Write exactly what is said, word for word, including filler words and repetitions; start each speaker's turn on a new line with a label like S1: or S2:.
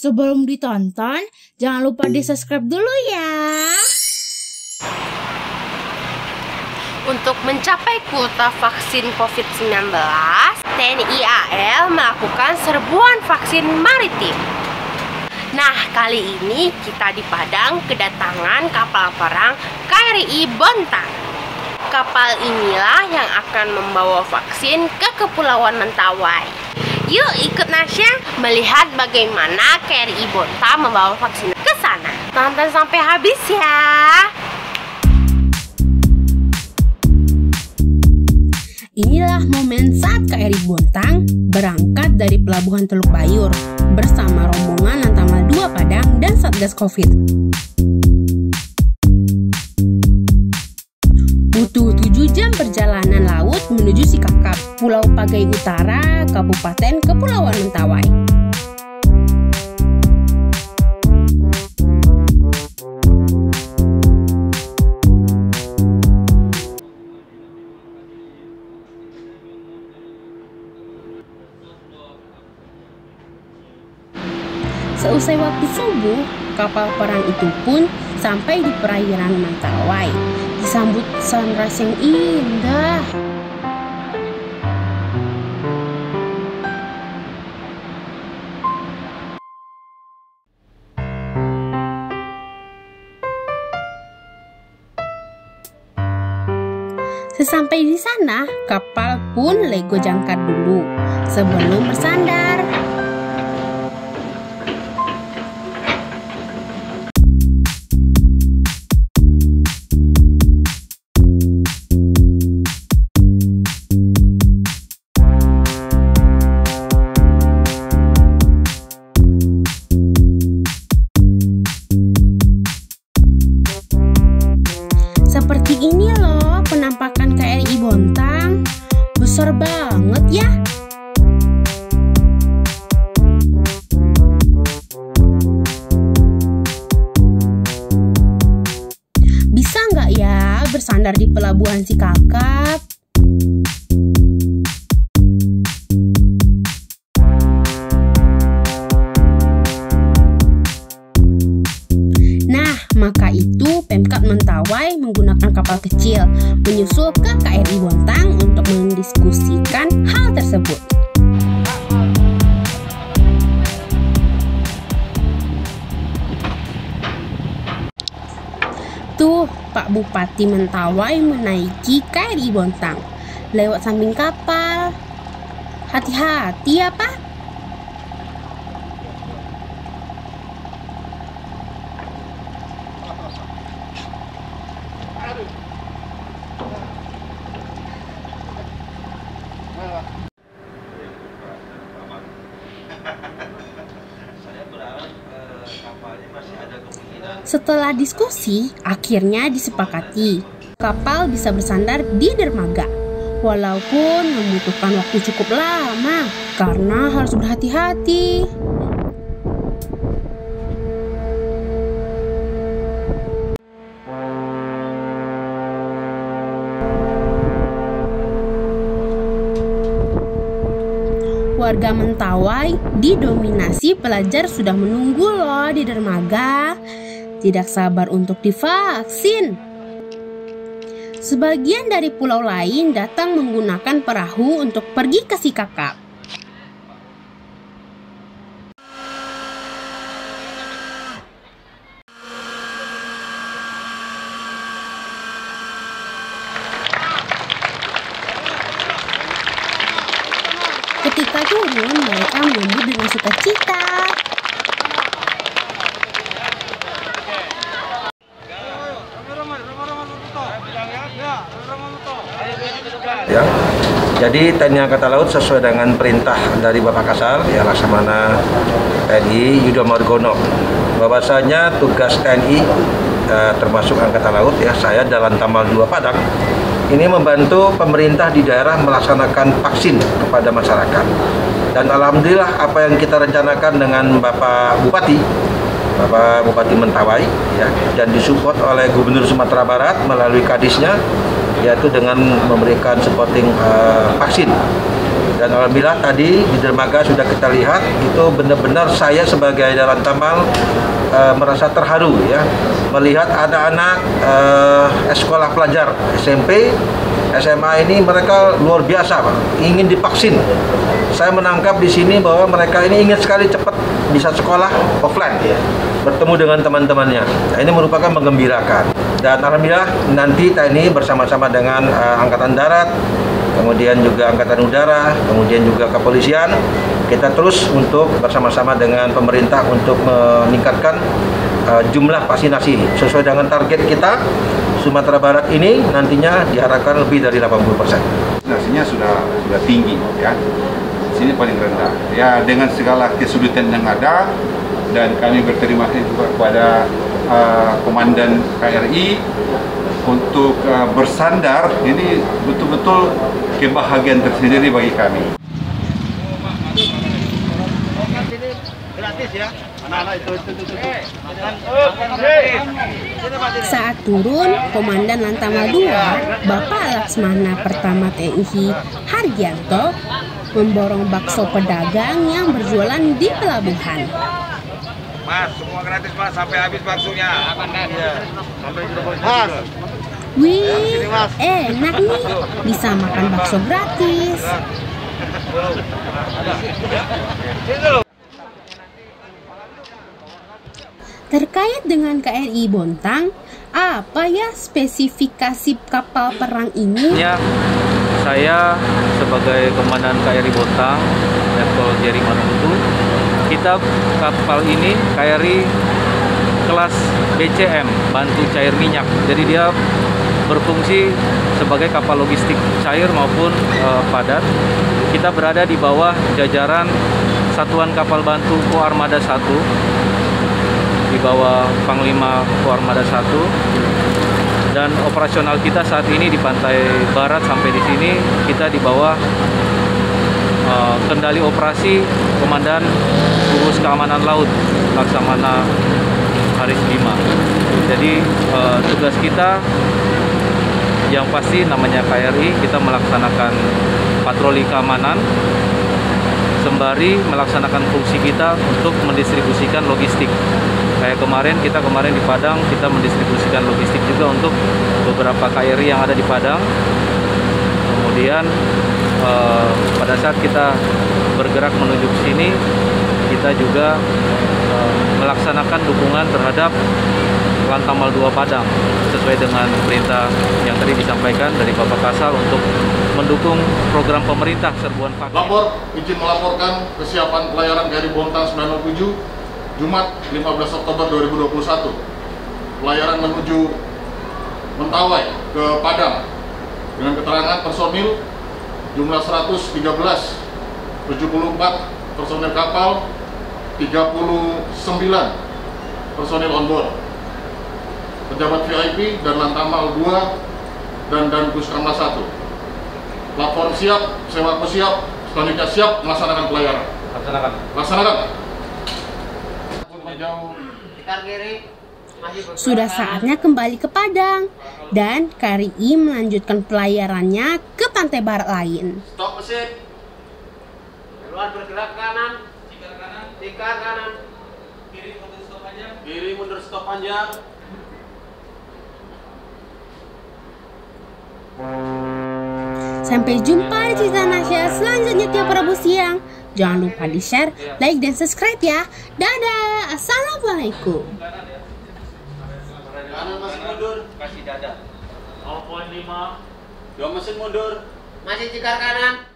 S1: Sebelum ditonton, jangan lupa di-subscribe dulu ya.
S2: Untuk mencapai kuota vaksin covid sembilan belas, T N I A L melakukan serbuan vaksin maritim. Nah, kali ini kita di Padang kedatangan kapal perang K R I Bontang. Kapal inilah yang akan membawa vaksin ke Kepulauan Mentawai. Yuk ikut Nasya melihat bagaimana K R I Bontang membawa vaksin ke sana. Tonton sampai habis ya.
S1: Inilah momen saat K R I Bontang berangkat dari Pelabuhan Teluk Bayur bersama rombongan Lantamal dua Padang dan Satgas Covid. Butuh tujuh jam perjalanan laut menuju Sikakap, Pulau Pagai Utara, Kabupaten Kepulauan Mentawai. Seusai waktu subuh, kapal perang itu pun sampai di perairan Mentawai, disambut sunrise yang indah. Sesampai di sana, kapal pun lego jangkar dulu sebelum bersandar. Seperti ini loh penampakan K R I Bontang. Besar banget ya. Bisa nggak ya bersandar di Pelabuhan Sikakap? Maka itu Pemkab Mentawai menggunakan kapal kecil menyusul ke K R I Bontang untuk mendiskusikan hal tersebut. Tuh, Pak Bupati Mentawai menaiki K R I Bontang lewat samping kapal. Hati-hati ya Pak. Setelah diskusi, akhirnya disepakati kapal bisa bersandar di dermaga. Walaupun membutuhkan waktu cukup lama karena harus berhati-hati. Warga Mentawai didominasi pelajar sudah menunggu loh di dermaga. Tidak sabar untuk divaksin. Sebagian dari pulau lain datang menggunakan perahu untuk pergi ke Sikakap. Ketika turun, mereka menyambut dengan sukacita.
S3: Ya, jadi T N I Angkatan Laut sesuai dengan perintah dari Bapak Kasal, ya Laksamana T N I Yudo Margono, bahwasanya tugas T N I eh, termasuk Angkatan Laut, ya saya dalam Lantamal dua Padang ini membantu pemerintah di daerah melaksanakan vaksin kepada masyarakat. Dan alhamdulillah apa yang kita rencanakan dengan Bapak Bupati, Bapak Bupati Mentawai, ya, dan disupport oleh Gubernur Sumatera Barat melalui Kadisnya, yaitu dengan memberikan supporting uh, vaksin Dan alhamdulillah tadi di dermaga sudah kita lihat itu benar-benar saya sebagai Lantamal uh, merasa terharu ya melihat anak-anak uh, sekolah pelajar S M P, S M A ini mereka luar biasa Pak, ingin divaksin. Saya menangkap di sini bahwa mereka ini ingin sekali cepat bisa sekolah offline ya, bertemu dengan teman-temannya. Nah, ini merupakan menggembirakan. Dan alhamdulillah nanti T N I bersama-sama dengan uh, Angkatan Darat, kemudian juga Angkatan Udara, kemudian juga kepolisian, kita terus untuk bersama-sama dengan pemerintah untuk meningkatkan uh, jumlah vaksinasi sesuai dengan target kita. Sumatera Barat ini nantinya diharapkan lebih dari delapan puluh persen.
S4: Vaksinasinya sudah sudah tinggi ya. Sini paling rendah. Ya dengan segala kesulitan yang ada, dan kami berterima kasih juga kepada uh, Komandan K R I untuk uh, bersandar. Ini betul-betul kebahagiaan tersendiri bagi kami.
S5: Gratis ya. Anak-anak itu itu itu.
S1: Saat turun, Komandan Lantamal dua, Bapak Laksmana Pertama T N I Hargianto, memborong bakso pedagang yang berjualan di pelabuhan.
S5: Mas, semua gratis Mas, sampai habis baksonya. Iya. Sampai Mas.
S1: Wih, enak nih, bisa makan bakso gratis. Terkait dengan K R I Bontang, apa ya spesifikasi kapal perang ini?
S6: Ya, saya sebagai Komandan K R I Bontang, Letkol Jerry Manuhutu, kita kapal ini K R I kelas B C M, bantu cair minyak. Jadi dia berfungsi sebagai kapal logistik cair maupun e, padat. Kita berada di bawah jajaran Satuan Kapal Bantu Koarmada satu, di bawah Panglima Koarmada satu, dan operasional kita saat ini di pantai barat sampai di sini kita di bawah uh, kendali operasi Komandan Gugus Keamanan Laut Laksamana Haris Bima. Jadi uh, tugas kita yang pasti namanya K R I, kita melaksanakan patroli keamanan sembari melaksanakan fungsi kita untuk mendistribusikan logistik. Kayak kemarin, kita kemarin di Padang, kita mendistribusikan logistik juga untuk beberapa K R I yang ada di Padang. Kemudian eh, pada saat kita bergerak menuju ke sini, kita juga eh, melaksanakan dukungan terhadap Lantamal dua Padang sesuai dengan perintah yang tadi disampaikan dari Bapak Kasal untuk mendukung program pemerintah serbuan vaksin.
S7: Lapor, izin melaporkan kesiapan pelayaran K R I Bontang sembilan nol tujuh Jumat lima belas Oktober dua ribu dua puluh satu. Pelayaran menuju Mentawai ke Padang dengan keterangan personil jumlah seratus tiga belas, tujuh puluh empat personil kapal, tiga puluh sembilan personil on board, pejabat V I P dan Lantamal dua dan dan Puskesmas satu. Platform siap, sewaku siap, selanjutnya siap melaksanakan pelayaran.
S6: Laksanakan.
S7: Laksanakan.
S1: Sudah saatnya kembali ke Padang, dan K R I melanjutkan pelayarannya ke pantai barat lain.
S5: Stop mesin. Keluar bergerak kanan. Tikar kanan. Tikar kanan. Kiri mundur stop panjang. Kiri mundur stop panjang.
S1: Sampai jumpa di cerita Nasya selanjutnya tiap Rabu siang. Jangan lupa di share, like, dan subscribe ya. Dadah, assalamualaikum.
S5: Kanan masih mundur. Kasih dada. nol koma lima. Dua mesin mundur. Masih tikar kanan.